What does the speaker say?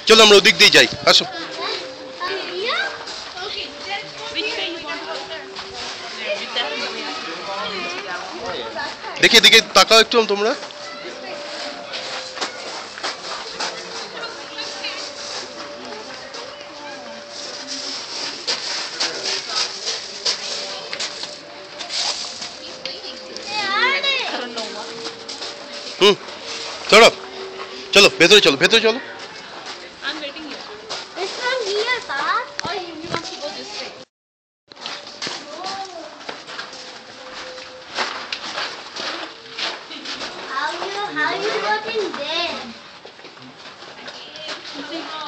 চলো আমরা ওদিক দিয়ে যাই, আসো। দেখে দিকে তাকাও একটু তোমরা। চলো চলো ভেতরে চলো, ভেতরে চলো। I'm waiting here. It's from here, Pap. Or you want to go this way? How you got in there?